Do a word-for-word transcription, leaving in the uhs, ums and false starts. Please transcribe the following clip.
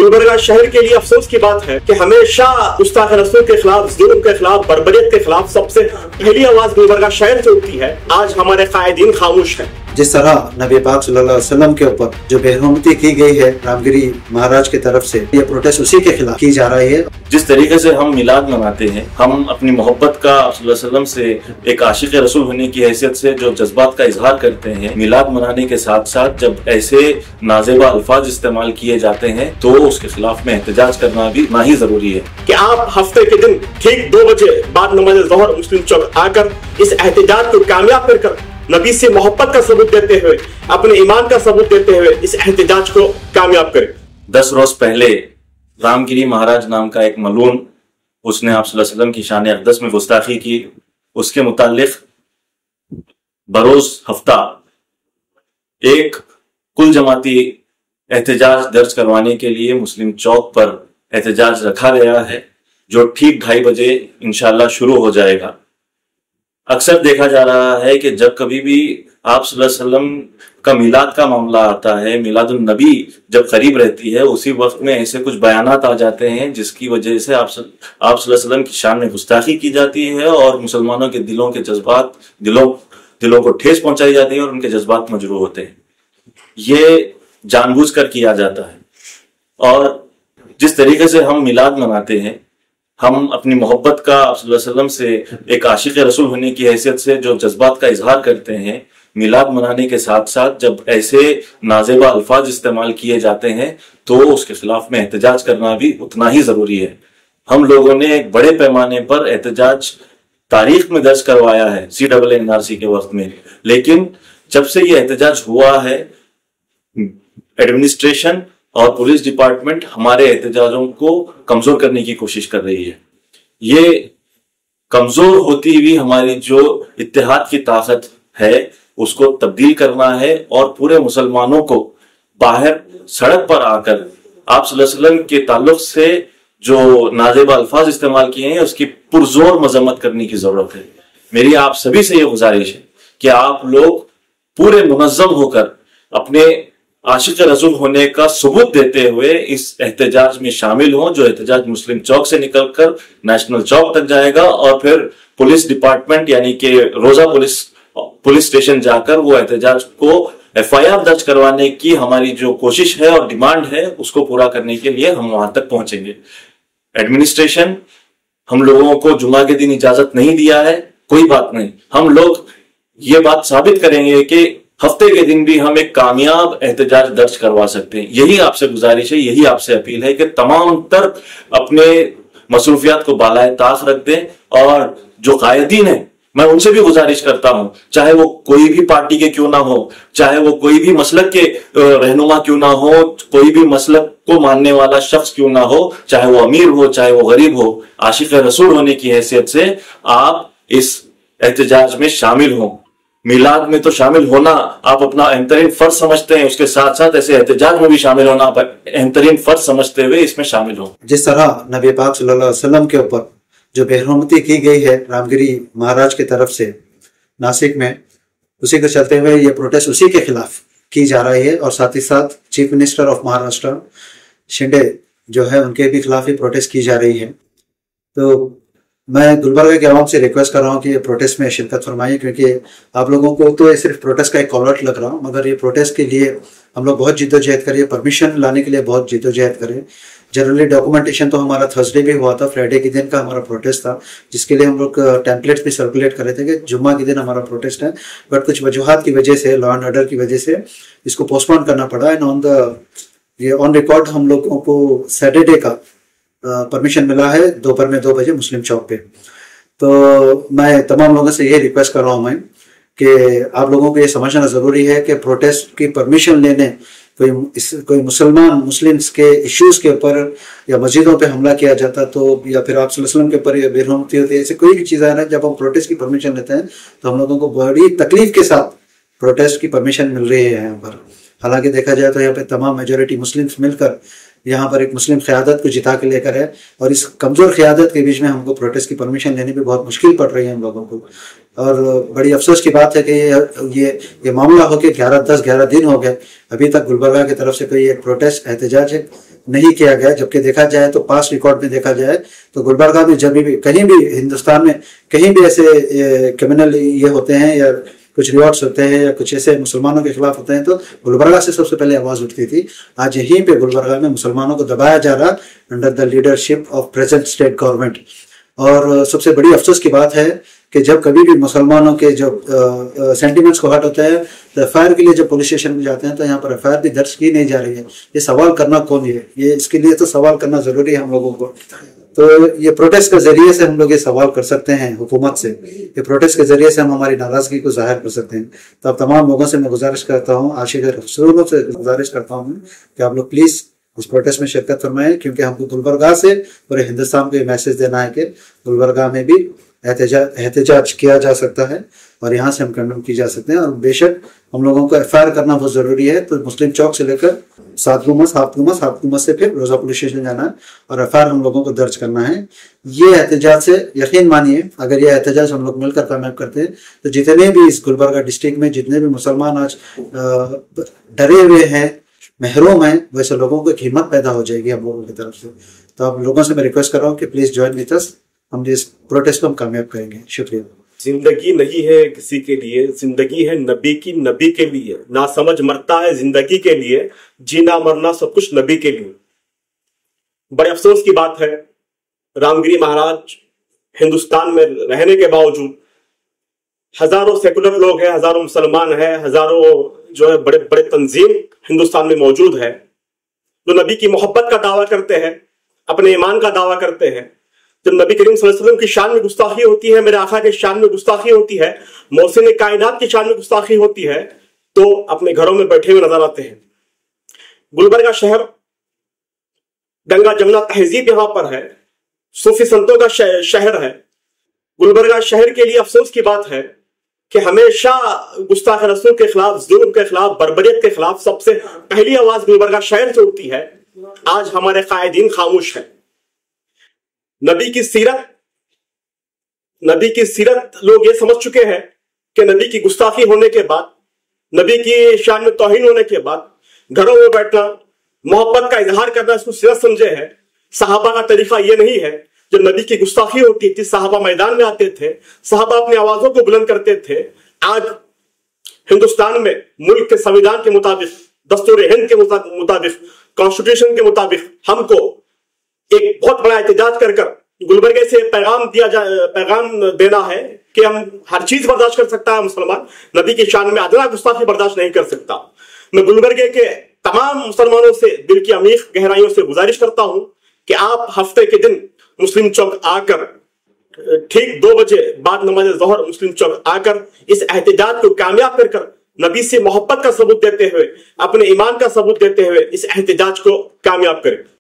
गुलबर्गा शहर के लिए अफसोस की बात है कि हमेशा गुस्ताख रसूल के खिलाफ, जुल्म के खिलाफ, बर्बरियत के खिलाफ सबसे पहली आवाज गुलबर्गा शहर से उठती है। आज हमारे कायदीन खामोश हैं। जिस तरह नबी पाक सल्लल्लाहु अलैहि वसल्लम के ऊपर जो बेहुरमती की गई है रामगिरी महाराज की तरफ से, ये प्रोटेस्ट उसी के खिलाफ की जा रही है। जिस तरीके से हम मिलाद मनाते हैं, हम अपनी मोहब्बत का सल्लल्लाहु अलैहि वसल्लम से एक आशिक रसूल होने की हैसियत से जो जज्बात का इजहार करते हैं, मिलाद मनाने के साथ साथ जब ऐसे नाज़ेबा अल्फाज इस्तेमाल किए जाते हैं तो उसके खिलाफ में एहतजाज करना भी ना ही जरूरी है कि आप हफ्ते के दिन ठीक दो बजे बाद नमाज ज़ोहर मुस्लिम चौक आकर इस एहतजाज को कामयाब कर नबी से मोहब्बत का सबूत देते हुए, अपने ईमान का सबूत देते हुए इस एहतजाज को कामयाब करें। दस रोज पहले रामगिरी महाराज नाम का एक मलून, उसने आप सल्लल्लाहु अलैहि वसल्लम की शान अक़दस में गुस्ताखी की। उसके मुतालिक बरोज हफ्ता एक कुल जमाती एहतजाज दर्ज करवाने के लिए मुस्लिम चौक पर एहतजाज रखा गया है, जो ठीक ढाई बजे इंशाल्लाह शुरू हो जाएगा। अक्सर देखा जा रहा है कि जब कभी भी आप सल्लल्लाहु अलैहि वसल्लम का मिलाद का मामला आता है, मिलादुन नबी जब करीब रहती है, उसी वक्त में ऐसे कुछ बयानात आ जाते हैं जिसकी वजह से आप सल्लल्लाहु अलैहि वसल्लम की शान में गुस्ताखी की जाती है और मुसलमानों के दिलों के जज्बात दिलों दिलों को ठेस पहुंचाई जाती है और उनके जज्बात मजरूह होते हैं। ये जानबूझकर किया जाता है। और जिस तरीके से हम मिलाद मनाते हैं, हम अपनी मोहब्बत का सल्लल्लाहु अलैहि वसल्लम से एक आशिक रसूल होने की हैसियत से जो जज्बात का इजहार करते हैं, मिलाद मनाने के साथ साथ जब ऐसे नाज़ेबा अल्फाज इस्तेमाल किए जाते हैं तो उसके खिलाफ में एहतजाज करना भी उतना ही जरूरी है। हम लोगों ने एक बड़े पैमाने पर एहतजाज तारीख में दर्ज करवाया है C double N R C के वक्त में, लेकिन जब से ये एहतजाज हुआ है, एडमिनिस्ट्रेशन और पुलिस डिपार्टमेंट हमारे एहतजाजों को कमजोर करने की कोशिश कर रही है। ये कमजोर होती हुई हमारी जो इत्तेहाद की ताकत है उसको तब्दील करना है और पूरे मुसलमानों को बाहर सड़क पर आकर आप सल्लल्लाहु अलैहि वसल्लम के ताल्लुक से जो नाज़ेबा अल्फाज इस्तेमाल किए हैं उसकी पुरजोर मजम्मत करने की जरूरत है। मेरी आप सभी से ये गुजारिश है कि आप लोग पूरे मुनज़्ज़म होकर अपने आशिक रसूल होने का सबूत देते हुए इस एहतजाज में शामिल हों, जो एहतजाज मुस्लिम चौक से निकलकर नेशनल चौक तक जाएगा और फिर पुलिस डिपार्टमेंट यानी कि रोजा पुलिस पुलिस स्टेशन जाकर वो एहतजाज को एफ आई आर दर्ज करवाने की हमारी जो कोशिश है और डिमांड है उसको पूरा करने के लिए हम वहां तक पहुंचेंगे। एडमिनिस्ट्रेशन हम लोगों को जुमा के दिन इजाजत नहीं दिया है, कोई बात नहीं, हम लोग ये बात साबित करेंगे कि हफ्ते के दिन भी हम एक कामयाब एहतजाज दर्ज करवा सकते हैं। यही आपसे गुजारिश है, यही आपसे अपील है कि तमाम तरफ अपने मसरूफियात को बालाए ताक रख दें और जो कायदीन है मैं उनसे भी गुजारिश करता हूं, चाहे वो कोई भी पार्टी के क्यों ना हो, चाहे वो कोई भी मसलक के रहनुमा क्यों ना हो, कोई भी मसलक को मानने वाला शख्स क्यों ना हो, चाहे वो अमीर हो चाहे वो गरीब हो, आशिक रसूल होने की हैसियत से आप इस एहतजाज में शामिल हों। मिलाद में तो शामिल होना आप अपना अहमतरीन फर्ज समझते हैं, उसके साथ साथ ऐसे एहतजाज में भी शामिल होना आप अहमतरीन फर्ज समझते हुए इसमें शामिल हो। जिस तरह नबी पाक सल्लल्लाहु अलैहि वसल्लम के ऊपर जो बेहुरमती की गई है रामगिरी महाराज की तरफ से नासिक में, उसी को चलते हुए ये प्रोटेस्ट उसी के खिलाफ की जा रही है और साथ ही साथ chief minister of Maharashtra Shinde जो है उनके भी खिलाफ ही प्रोटेस्ट की जा रही है। तो मैं गुलबर्गा के आवाम से रिक्वेस्ट कर रहा हूँ कि ये प्रोटेस्ट में शिरकत फरमाइए, क्योंकि आप लोगों को तो ये सिर्फ प्रोटेस्ट का एक कॉलर्ट लग रहा हूँ, मगर ये प्रोटेस्ट के लिए हम लोग बहुत जिद्दोजहद करें, परमिशन लाने के लिए बहुत जिद्दोजहद करें। जनरली डॉक्यूमेंटेशन तो हमारा थर्सडे भी हुआ था, फ्राइडे के दिन का हमारा प्रोटेस्ट था, जिसके लिए हम लोग टेम्पलेट्स भी सर्कुलेट कर रहे थे कि जुम्मा के दिन हमारा प्रोटेस्ट है, बट कुछ वजूहात की वजह से, लॉ एंड ऑर्डर की वजह से इसको पोस्टपोन करना पड़ा। एंड ऑन द ये ऑन रिकॉर्ड हम लोगों को सैटरडे का परमिशन मिला है दोपहर में दो बजे मुस्लिम चौक पे। तो मैं तमाम लोगों से ये रिक्वेस्ट कर रहा हूँ मैं कि आप लोगों को ये समझना ज़रूरी है कि प्रोटेस्ट की परमिशन लेने कोई इस कोई मुसलमान मुस्लिम्स के इश्यूज़ के ऊपर या मस्जिदों पे हमला किया जाता तो, या फिर आप सल्लल्लाहु अलैहि वसल्लम के ऊपर या बेरहमती होती है, ऐसे कोई भी चीज़ है ना, जब हम प्रोटेस्ट की परमिशन लेते हैं तो हम लोगों को बड़ी तकलीफ के साथ प्रोटेस्ट की परमिशन मिल रही है यहाँ पर। हालांकि देखा जाए तो यहाँ पे तमाम मेजोरिटी मुस्लिम्स मिलकर यहाँ पर एक मुस्लिम क़यादत को जिता के लेकर है, और इस कमज़ोर क़यादत के बीच में हमको प्रोटेस्ट की परमिशन लेने में बहुत मुश्किल पड़ रही है हम लोगों को। और बड़ी अफसोस की बात है कि ये ये ये मामला हो के ग्यारह दस ग्यारह दिन हो गए, अभी तक गुलबर्गा की तरफ से कोई एक प्रोटेस्ट एहतजाज نہیں کیا گیا، جبکہ دیکھا جائے تو پاس ریکارڈ میں دیکھا جائے تو گلبرگہ میں جب بھی کہیں بھی ہندوستان میں کہیں بھی ایسے کرمنل یہ ہوتے ہیں یا کچھ ریوارڈس ہوتے ہیں یا کچھ ایسے مسلمانوں کے خلاف ہوتے ہیں تو گلبرگہ سے سب سے پہلے آواز اٹھتی تھی. آج یہیں پہ گلبرگہ میں مسلمانوں کو دبایا جا رہا under the leadership of present state government. اور سب سے بڑی افسوس کی بات ہے کہ جب کبھی بھی مسلمانوں کے جو سینٹیمنٹس کو ہٹ ہوتا ہے تو ایف آئی آر کے لیے جب پولیس اسٹیشن میں جاتے ہیں تو یہاں پر ایف آئی آر بھی درج کی نہیں جا رہی ہے. یہ سوال کرنا کون ہے؟ یہ اس کے لیے تو سوال کرنا ضروری ہے ہم لوگوں کو. تو یہ پروٹیسٹ کے ذریعے سے ہم لوگ یہ سوال کر سکتے ہیں حکومت سے، یہ پروٹیسٹ کے ذریعے سے ہم ہماری ناراضگی کو ظاہر کر سکتے ہیں. تو اب تمام لوگوں سے میں گزارش کرتا ہوں، عاشق رسولوں سے گزارش کرتا ہوں کہ آپ لوگ پلیز اس پروٹیسٹ میں شرکت فرمائیں، کیونکہ ہم کو گلبرگہ سے پورے ہندوستان کو یہ میسج دینا ہے کہ گلبرگہ میں بھی احتجاج احتجاج کیا جا سکتا ہے اور یہاں سے ہم کنڈم کی جا سکتے ہیں. اور بے شک ہم لوگوں کو ایف آئی آر کرنا بہت ضروری ہے. تو مسلم چوک سے لے کر سات گمس ہاف گمس ہاف گمس سے پھر روزہ پولیس اسٹیشن جانا ہے اور ایف آئی آر ہم لوگوں کو درج کرنا ہے. یہ احتجاج سے یقین مانیے اگر یہ احتجاج ہم لوگ مل کر کامیاب کرتے ہیں تو جتنے بھی اس گلبرگہ ڈسٹرکٹ میں جتنے بھی مسلمان آج ڈرے ہوئے ہیں، محروم ہیں، ویسے لوگوں کو ایک ہمت پیدا ہو جائے گی ہم لوگوں کی طرف سے. تو آپ لوگوں سے میں ریکویسٹ کر رہا ہوں کہ پلیز جوائن وتھ اس، ہم اس پروٹیسٹ کو ہم کامیاب کریں گے. شکریہ. زندگی نہیں ہے کسی کے لیے، زندگی ہے نبی کی، نبی کے لیے. نہ سمجھ مرتا ہے زندگی کے لیے، جینا مرنا سب کچھ نبی کے لیے. بڑے افسوس کی بات ہے رامگری مہاراج ہندوستان میں رہنے کے باوجود ہزاروں سیکولر لوگ ہیں، ہزاروں مسلمان ہیں، ہزاروں جو ہے بڑے بڑے تنظیم ہندوستان میں موجود ہے جو نبی کی محبت کا دعویٰ کرتے ہیں، اپنے ایمان کا دعویٰ کرتے ہیں. جب نبی کریم صلی اللہ علیہ وسلم کی شان میں گستاخی ہوتی ہے، میرے آقا کے شان میں گستاخی ہوتی ہے، محسن کائنات کی شان میں گستاخی ہوتی ہے، تو اپنے گھروں میں بیٹھے ہوئے نظر آتے ہیں. گلبرگہ شہر گنگا جمنا تہذیب یہاں پر ہے، صوفی سنتوں کا شہر ہے. گلبرگہ شہر کے لیے افسوس کی بات ہے کہ ہمیشہ گستاخ رسول کے خلاف، ظلم کے خلاف، بربریت کے خلاف سب سے پہلی آواز گلبرگہ شہر سے اٹھتی ہے. آج ہمارے قائدین خاموش ہیں. نبی کی سیرت نبی کی سیرت لوگ یہ سمجھ چکے ہیں کہ نبی کی گستاخی ہونے کے بعد، نبی کی شان میں توہین ہونے کے بعد گھروں میں بیٹھنا، محبت کا اظہار کرنا اس کو سیرت سمجھے ہے. صحابہ کا طریقہ یہ نہیں ہے. جب نبی کی گستاخی ہوتی تھی صحابہ میدان میں آتے تھے، صحابہ اپنی آوازوں کو بلند کرتے تھے. آج ہندوستان میں ملک کے سنویدھان کے مطابق، دستور ہند کے مطابق، کانسٹیٹیوشن کے مطابق ہم کو ایک بہت بڑا احتجاج کر کر گلبرگے سے پیغام دیا جا پیغام دینا ہے کہ ہم ہر چیز برداشت کر سکتا ہے مسلمان، نبی کی شان میں ادنا گستاخی برداشت نہیں کر سکتا. میں گلبرگے کے تمام مسلمانوں سے دل کی عمیق گہرائیوں سے گزارش کرتا ہوں کہ آپ ہفتے کے دن مسلم چوک آ کر ٹھیک دو بجے بعد نماز ظہر مسلم چوک آ کر اس احتجاج کو کامیاب کر کر نبی سے محبت کا ثبوت دیتے ہوئے، اپنے ایمان کا ثبوت دیتے ہوئے اس احتجاج کو کامیاب کریں.